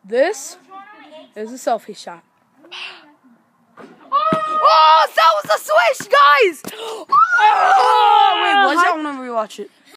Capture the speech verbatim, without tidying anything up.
This is a selfie shot. Oh, that was a swish, guys! Oh, wait, was it? I want to rewatch it.